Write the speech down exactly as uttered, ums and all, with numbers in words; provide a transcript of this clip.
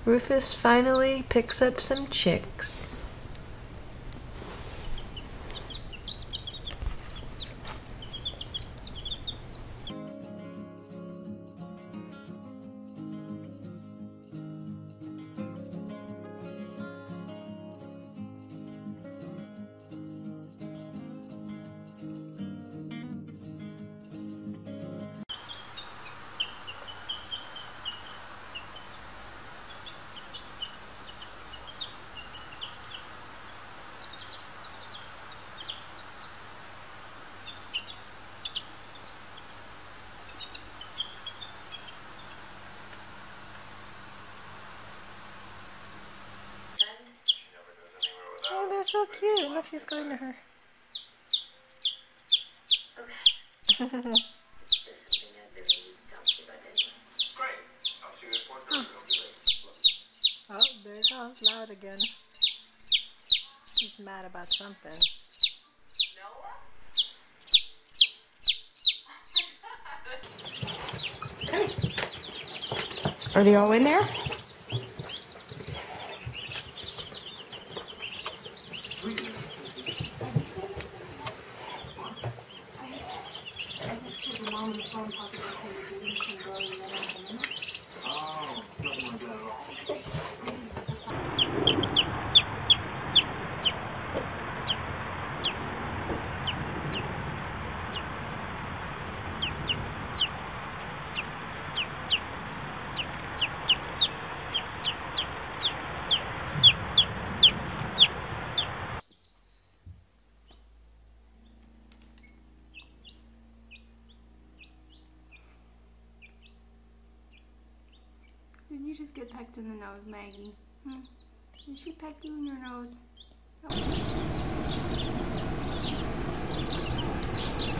Rufus finally picks up some chicks. Oh, they're so cute. Look, she's going to her. Okay. There's something I've been needing to talk to you about anyway. Great. I'll see you at four thirty. Don't be late. Oh, there it goes. Loud again. He's mad about something. Noah? Are they all in there? Oh, nothing like that at all. Did you just get pecked in the nose, Maggie? Hmm? Did she peck you in your nose? No.